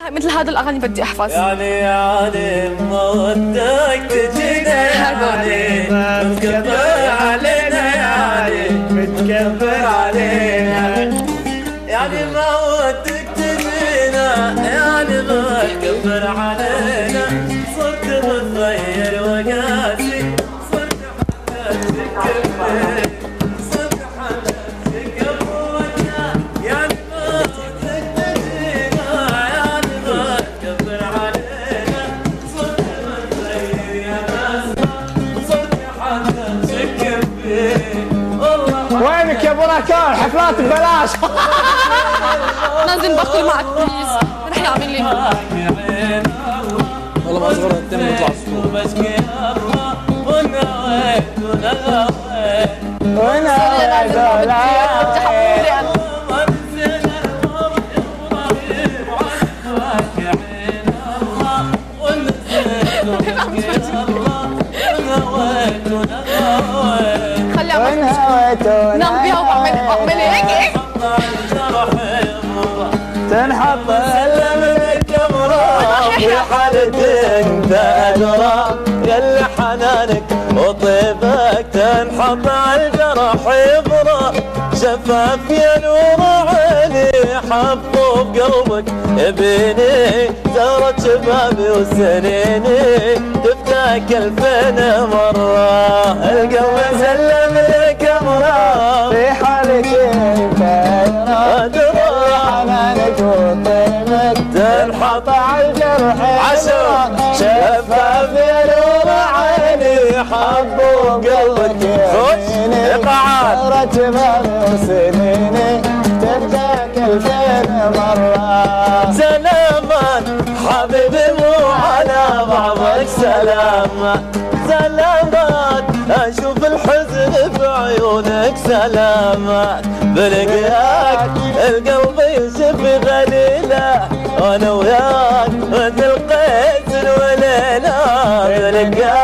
مثل هذا الاغاني بدي احفظ. يعني مودك تجينا يعني متكبر علينا يعني متكبر علينا يعني مودك تجينا يعني متكبر علينا صرت متغير وقاسي صرت حتى تكبر صرت حتى تكبر يعني وينك يا ابو راكان؟ حفلات ببلاش. ننزل نبخر معك بليز. رح يعمل لي والله ما اصغر التم يطلع الصوت. نام بيها وبعمل هيك تنحط سلم الجمرة في حالتك تأدرى يلي حنانك وطيبك تنحط عالجرح يبرى شفاف يا نور عيني حبوا بقلبك يبيني زهرة شبابي وسنيني تفتك 2000 مرة القلب سلم لك امره في حالتك تأدرى حنانك وطيبك تنحط عالجرح يبرى شفاف يا نور عيني حبوا قلبك يبيني زهرة شبابي وسنيني تفتك 2000 مرة سلامان حبيبي مو على بعضك سلامان سلامات اشوف الحزن في عيونك سلامات بلقياك القلب يشفي غليله وانا وياك مثل قيس وليلى بلقياك